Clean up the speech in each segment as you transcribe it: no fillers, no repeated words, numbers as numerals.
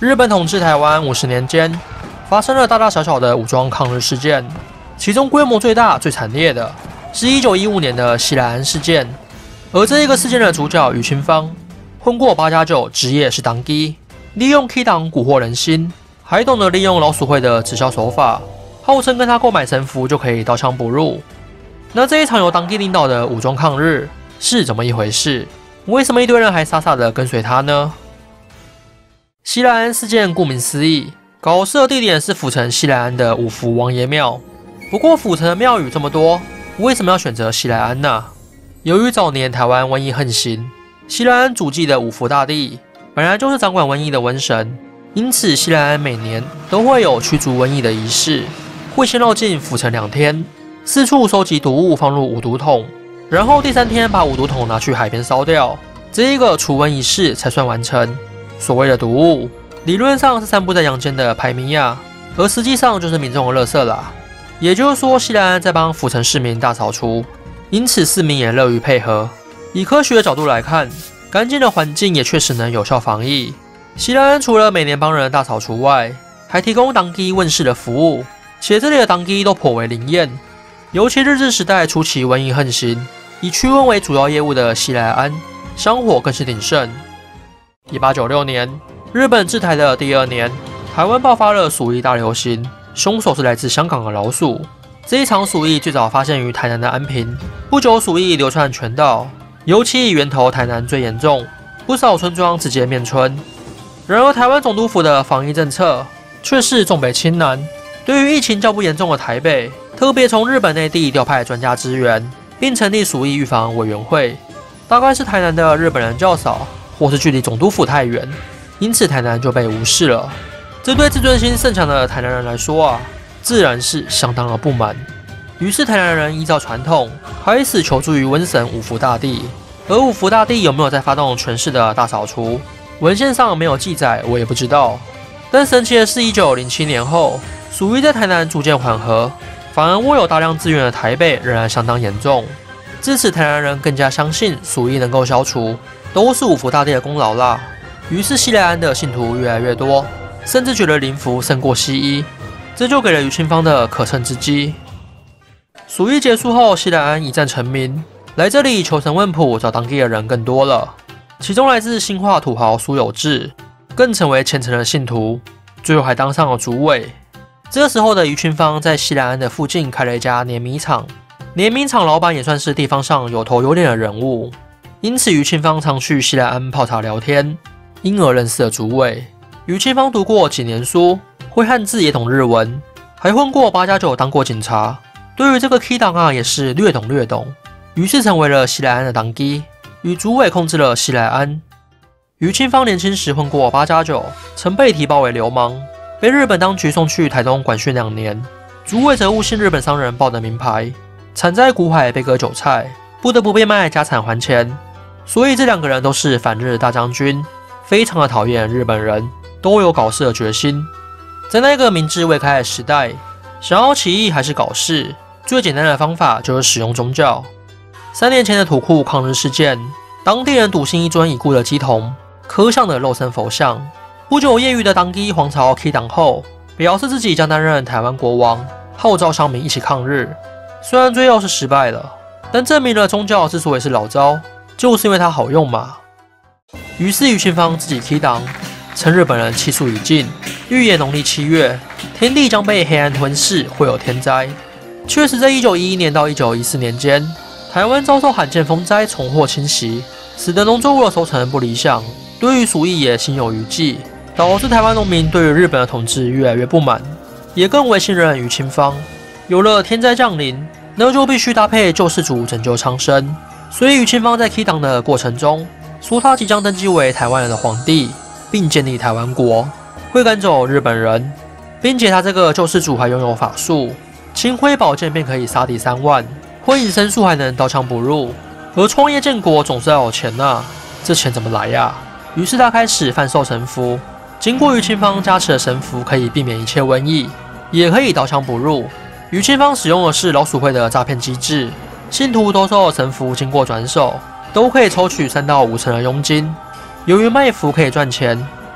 日本统治台湾50年间，发生了大大小小的武装抗日事件，其中规模最大、最惨烈的是1915年的西来庵事件。而这一个事件的主角于清芳，混过8+9，职业是当机，利用 K 党蛊惑人心，还懂得利用老鼠会的直销手法，号称跟他购买神符就可以刀枪不入。那这一场由当机领导的武装抗日是怎么一回事？为什么一堆人还傻傻的跟随他呢？西来庵事件顾名思义，搞事的地点是府城西来庵的五福王爷庙。不过府城的庙宇这么多，为什么要选择西来庵呢？由于早年台湾瘟疫横行，西来庵主祭的五福大帝本来就是掌管瘟疫的瘟神，因此西来庵每年都会有驱逐瘟疫的仪式，会先绕境府城2天，四处收集毒物放入五毒桶，然后第3天把五毒桶拿去海边烧掉，这一个除瘟仪式才算完成。所谓的毒物，理论上是散布在阳间的排名亚，而实际上就是民众的垃圾啦。也就是说，西来庵在帮府城市民大扫除，因此市民也乐于配合。以科学的角度来看，干净的环境也确实能有效防疫。西来庵除了每年帮人大扫除外，还提供当机问世的服务，且这里的当机都颇为灵验。尤其日治时代初期瘟疫横行，以驱瘟为主要业务的西来庵，香火更是鼎盛。1896年，日本治台的第2年，台湾爆发了鼠疫大流行，凶手是来自香港的老鼠。这一场鼠疫最早发现于台南的安平，不久鼠疫流窜全岛，尤其以源头台南最严重，不少村庄直接灭村。然而，台湾总督府的防疫政策却是重北轻南，对于疫情较不严重的台北，特别从日本内地调派专家支援，并成立鼠疫预防委员会。大概是台南的日本人较少，或是距离总督府太远，因此台南就被无视了。这对自尊心甚强的台南人来说啊，自然是相当的不满。于是台南人依照传统，开始求助于瘟神五福大帝。而五福大帝有没有在发动全市的大扫除，文献上没有记载，我也不知道。但神奇的是，1907年后，鼠疫在台南逐渐缓和，反而握有大量资源的台北仍然相当严重。自此，台南人更加相信鼠疫能够消除，都是五福大帝的功劳啦。于是西来庵的信徒越来越多，甚至觉得灵符胜过西医，这就给了于清芳的可乘之机。鼠疫结束后，西来庵一战成名，来这里求神问卜找当地的人更多了，其中来自新化土豪苏有志更成为虔诚的信徒，最后还当上了主委。这时候的于清芳在西来庵的附近开了一家碾米厂，碾米厂老板也算是地方上有头有脸的人物，因此于清芳常去西来庵泡茶聊天，因而认识了主委。于清芳读过几年书，会汉字也懂日文，还混过8+9当过警察，对于这个 K 党啊也是略懂，于是成为了西来庵的当机，与主委控制了西来庵。于清芳年轻时混过8+9，曾被提报为流氓，被日本当局送去台东管训2年。主委则误信日本商人报的名牌，惨在股海被割韭菜，不得不变卖家产还钱。所以这2个人都是反日大将军，非常的讨厌日本人，都有搞事的决心。在那个明智未开的时代，想要起义还是搞事，最简单的方法就是使用宗教。3年前的土库抗日事件，当地人笃信一尊已故的乩童，刻上的肉身佛像。不久，业余的当地皇朝 K 党后，表示自己将担任台湾国王，号召乡民一起抗日。虽然最后是失败了，但证明了宗教之所以是老招，就是因为它好用嘛。于是于清芳自己 K 党，趁日本人气数已尽，预言农历7月，天地将被黑暗吞噬，会有天灾。确实，在1911年到1914年间，台湾遭受罕见风灾、虫祸侵袭，使得农作物的收成不理想，对于鼠疫也心有余悸，导致台湾农民对于日本的统治越来越不满，也更为信任于清芳。有了天灾降临，那就必须搭配救世主拯救苍生。所以于清芳在 K 党的过程中，说他即将登基为台湾人的皇帝，并建立台湾国，会赶走日本人，并且他这个救世主还拥有法术，轻挥宝剑便可以杀敌3万，会隐身术还能刀枪不入。而创业建国总是要有钱啊，这钱怎么来呀？于是他开始贩售神符，经过于清芳加持的神符可以避免一切瘟疫，也可以刀枪不入。于清芳使用的是老鼠会的诈骗机制，信徒兜售神符经过转手，都可以抽取3到5成的佣金。由于卖符可以赚钱，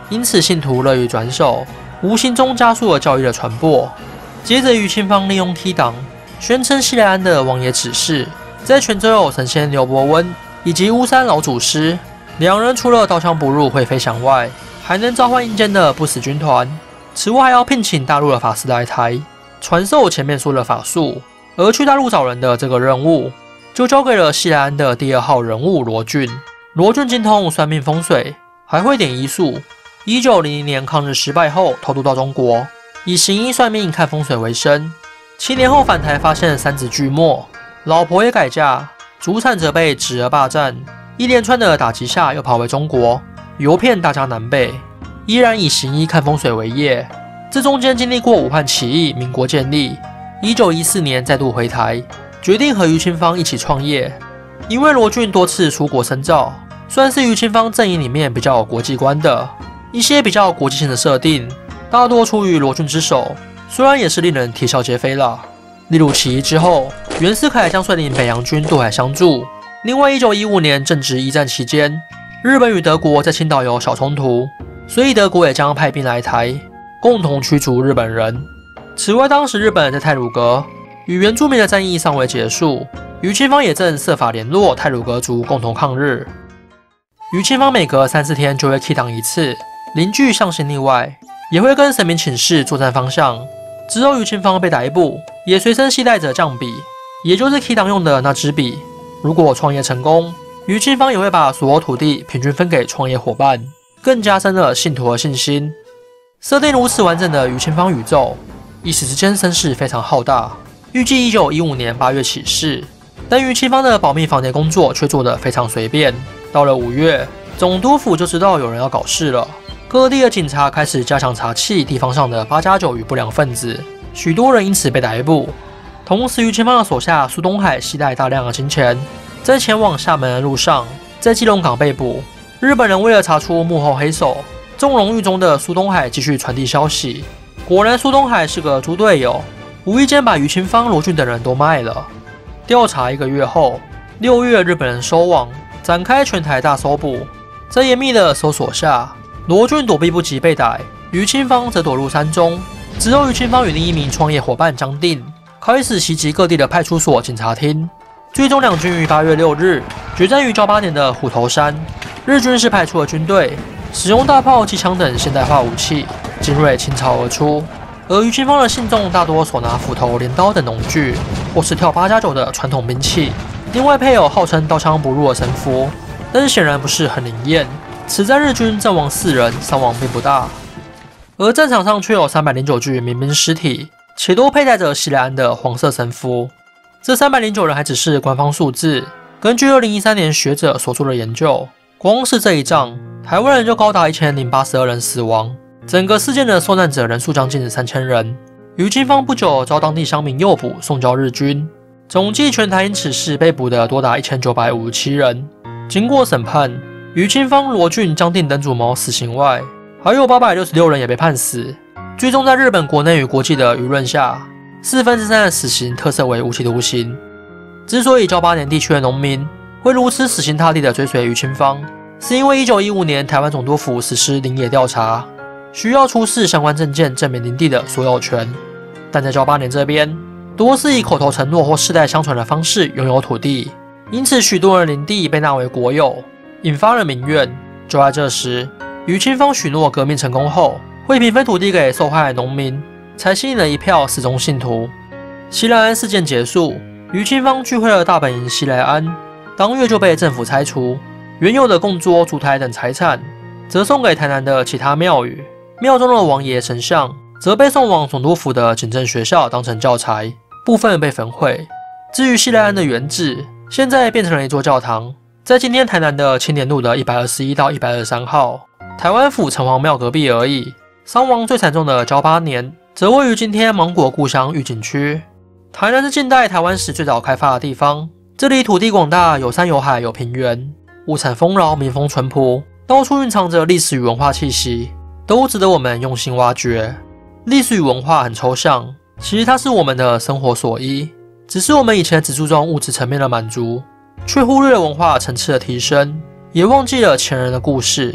因此信徒乐于转手，无形中加速了教义的传播。接着，于清芳利用 T 党宣称西来庵的王爷指示，在泉州有神仙刘伯温以及巫山老祖师，两人除了刀枪不入会飞翔外，还能召唤阴间的不死军团。此外，还要聘请大陆的法师来台，传授前面说的法术。而去大陆找人的这个任务，就交给了西来庵的第2号人物罗俊。罗俊精通算命风水，还会点医术。1900年抗日失败后，偷渡到中国，以行医算命、看风水为生。7年后返台，发现3子俱没，老婆也改嫁，祖产则被侄儿霸占。一连串的打击下，又跑回中国，游遍大江南北，依然以行医看风水为业。这中间经历过武汉起义、民国建立。1914年再度回台，决定和于清芳一起创业。因为罗俊多次出国深造，算是于清芳阵营里面比较有国际观的。一些比较国际性的设定，大多出于罗俊之手，虽然也是令人啼笑皆非啦。例如起义之后，袁世凯将率领北洋军渡海相助。另外，1915年正值一战期间，日本与德国在青岛有小冲突，所以德国也将派兵来台，共同驱逐日本人。此外，当时日本在太鲁阁与原住民的战役尚未结束，于清芳也正设法联络太鲁阁族共同抗日。于清芳每隔3-4天就会 K 档一次，邻居向心力外，也会跟神明请示作战方向。之后，于清芳被逮捕，也随身携带着降笔，也就是 K 档用的那支笔。如果创业成功，于清芳也会把所有土地平均分给创业伙伴，更加深了信徒的信心。设定如此完整的于清芳宇宙，一时之间声势非常浩大。预计1915年8月起事，但于清芳的保密防谍工作却做得非常随便。到了5月，总督府就知道有人要搞事了，各地的警察开始加强查缉地方上的8+9与不良分子，许多人因此被逮捕。同时，于清芳的手下苏东海携带大量的金钱，在前往厦门的路上，在基隆港被捕。日本人为了查出幕后黑手，纵容狱中的苏东海继续传递消息。果然，苏东海是个猪队友，无意间把于清芳、罗俊等人都卖了。调查1个月后，6月日本人收网，展开全台大搜捕。在严密的搜索下，罗俊躲避不及被逮，于清芳则躲入山中。之后，于清芳与另一名创业伙伴江定开始袭击各地的派出所、警察厅。最终，两军于8月6日决战于交八年的虎头山。日军是派出了军队，使用大炮、机枪等现代化武器，精锐倾巢而出。而于清芳的信众大多手拿斧头、镰刀等农具，或是跳8+9的传统兵器。另外配有号称刀枪不入的神符，但是显然不是很灵验。此战日军阵亡4人，伤亡并不大。而战场上却有309具民兵尸体，且都佩戴着西来庵的黄色神符。这309人还只是官方数字，根据2013年学者所做的研究，光是这一仗，台湾人就高达1082人死亡，整个事件的受难者人数将近3000人。于清芳不久遭当地乡民诱捕，送交日军。总计全台因此事被捕的多达1957人。经过审判，于清芳、罗俊、江定等主谋死刑外，还有866人也被判死。最终在日本国内与国际的舆论下，3/4的死刑特赦为无期徒刑。之所以交八年地区的农民会如此死心塌地的追随于清芳，是因为1915年台湾总督府实施林野调查，需要出示相关证件证明林地的所有权。但在交八年这边，多是以口头承诺或世代相传的方式拥有土地，因此许多人林地被纳为国有，引发了民怨。就在这时，于清芳许诺革命成功后会平分土地给受害农民，才吸引了一票死忠信徒。西来庵事件结束，于清芳聚会了大本营西来庵，当月就被政府拆除，原有的供桌、烛台等财产则送给台南的其他庙宇，庙中的王爷神像则被送往总督府的警政学校当成教材，部分被焚毁。至于西来庵的原址，现在变成了一座教堂，在今天台南的青年路的121到123号，台湾府城隍庙隔壁而已。伤亡最惨重的交八年，则位于今天芒果故乡玉井区。台南是近代台湾史最早开发的地方，这里土地广大，有山有海有平原，物产丰饶，民风淳朴，到处蕴藏着历史与文化气息，都值得我们用心挖掘。历史与文化很抽象，其实它是我们的生活所依，只是我们以前只注重物质层面的满足，却忽略了文化层次的提升，也忘记了前人的故事。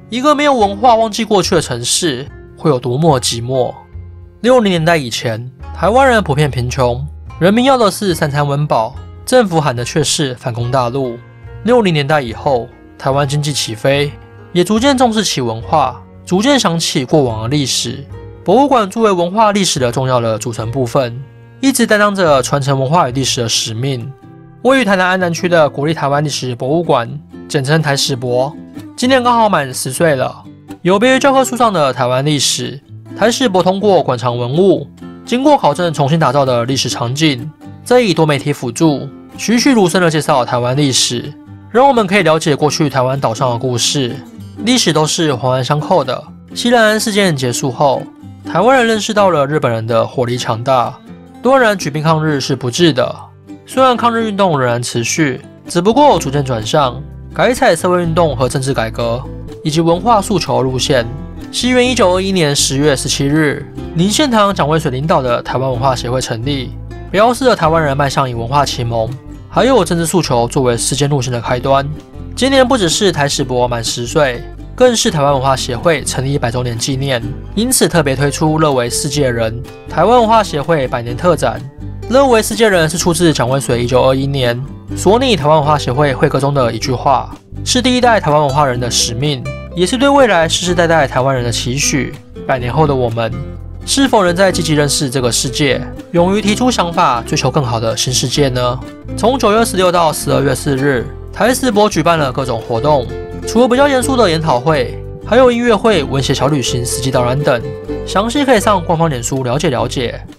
一个没有文化、忘记过去的城市会有多么寂寞。60年代以前，台湾人普遍贫穷，人民要的是三餐温饱，政府喊的却是反攻大陆。60年代以后，台湾经济起飞，也逐渐重视起文化，逐渐想起过往的历史。博物馆作为文化历史的重要的组成部分，一直担当着传承文化与历史的使命。位于台南安南区的国立台湾历史博物馆，简称台史博，今年刚好满10岁了。有别于教科书上的台湾历史，台史博通过馆藏文物，经过考证重新打造的历史场景，再以多媒体辅助，栩栩如生地介绍台湾历史，让我们可以了解过去台湾岛上的故事。历史都是环环相扣的。西兰安事件结束后，台湾人认识到了日本人的火力强大，多人举兵抗日是不智的。虽然抗日运动仍然持续，只不过逐渐转向改采社会运动和政治改革以及文化诉求路线。西元1921年10月17日，林献堂、蒋渭水领导的台湾文化协会成立，标示了台湾人迈向以文化启蒙还有政治诉求作为实践路线的开端。今年不只是台史博满10岁，更是台湾文化协会成立100周年纪念，因此特别推出乐为世界人台湾文化协会100年特展。乐为世界人是出自蒋渭水1921年索拟台湾文化协会会歌中的一句话，是第一代台湾文化人的使命，也是对未来世世代代台湾人的期许。100年后的我们，是否仍在积极认识这个世界，勇于提出想法，追求更好的新世界呢？从9月16到12月4日，台史博举办了各种活动，除了比较严肃的研讨会，还有音乐会、文学小旅行、实际导览等，详细可以上官方脸书了解了解。